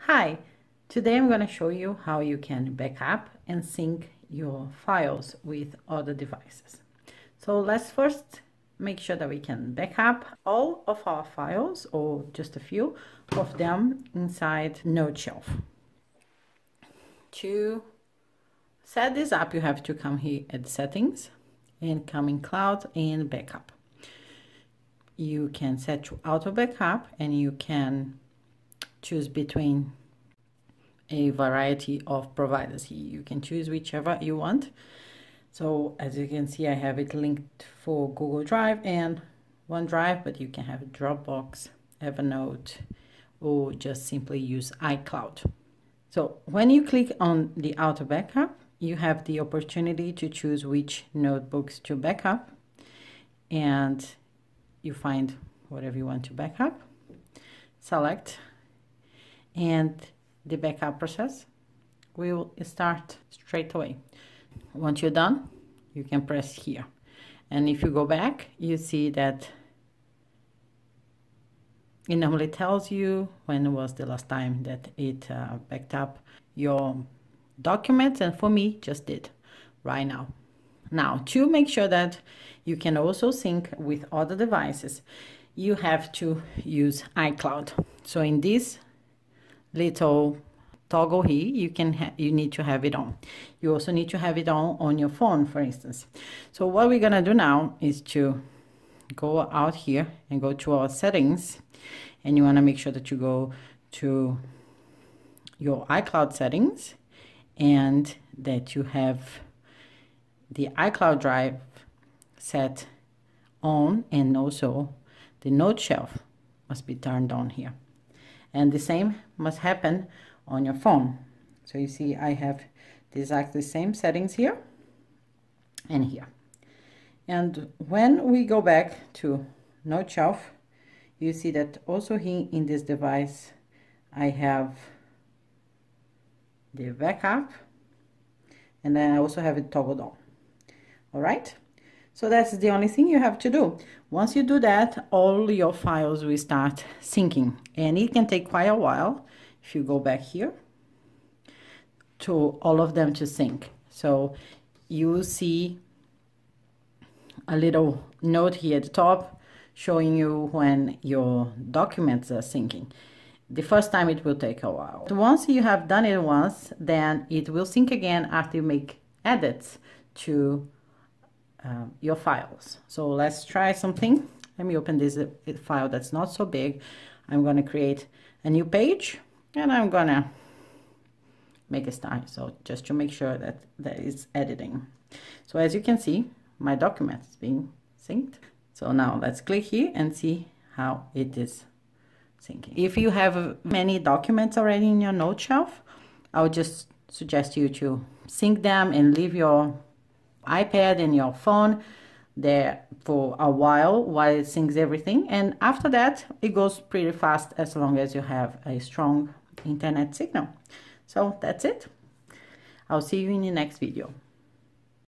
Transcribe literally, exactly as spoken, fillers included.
Hi, today I'm going to show you how you can backup and sync your files with other devices. So let's first make sure that we can backup all of our files, or just a few of them, inside Noteshelf. To set this up, you have to come here at settings and come in cloud and backup. You can set to auto backup and you can choose between a variety of providers here. You can choose whichever you want. So as you can see, I have it linked for Google Drive and OneDrive, but you can have Dropbox, Evernote, or just simply use iCloud. So when you click on the auto backup, you have the opportunity to choose which notebooks to backup, and you find whatever you want to backup, select, and the backup process will start straight away. Once you're done, you can press here, and if you go back, you see that it normally tells you when was the last time that it uh, backed up your documents, and for me, just did right now. Now, to make sure that you can also sync with other devices, you have to use iCloud. So in this little toggle here, you can you need to have it on. You also need to have it on on your phone, for instance. So what we're gonna do now is to go out here and go to our settings, and you want to make sure that you go to your iCloud settings and that you have the iCloud drive set on, and also the Noteshelf must be turned on here, and the same must happen on your phone. So you see I have the exactly same settings here and here. And when we go back to Noteshelf, you see that also here in this device I have the backup, and then I also have it toggled on. All right, so that's the only thing you have to do. Once you do that, all your files will start syncing, and it can take quite a while if you go back here to all of them to sync. So you will see a little note here at the top showing you when your documents are syncing. The first time it will take a while. Once you have done it once, then it will sync again after you make edits to uh, your files. So let's try something. Let me open this uh, file that's not so big. I'm going to create a new page, and I'm going to make a style. So just to make sure that that is editing. So as you can see, my document is being synced. So now let's click here and see how it is syncing. If you have many documents already in your Noteshelf, I would just suggest you to sync them and leave your iPad and your phone there for a while while it syncs everything, and after that it goes pretty fast as long as you have a strong internet signal. So that's it. I'll see you in the next video.